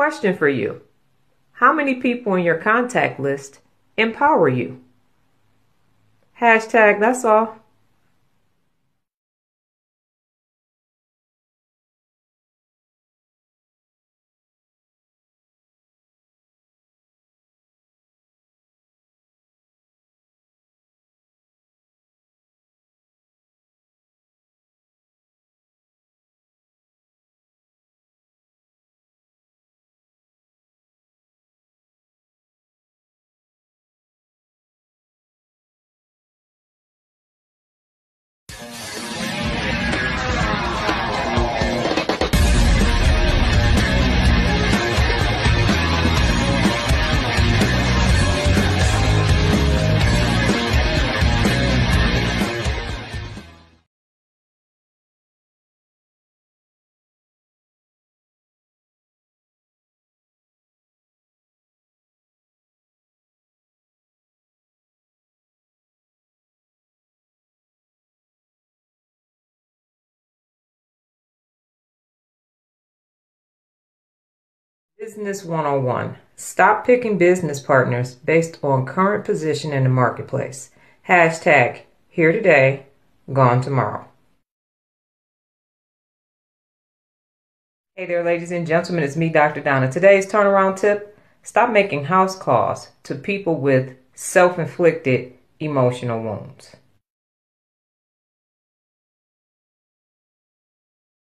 Question for you. How many people in your contact list empower you? Hashtag that's all. Business 101. Stop picking business partners based on current position in the marketplace. Hashtag here today, gone tomorrow. Hey there, ladies and gentlemen. It's me, Dr. Donna. Today's turnaround tip: stop making house calls to people with self-inflicted emotional wounds.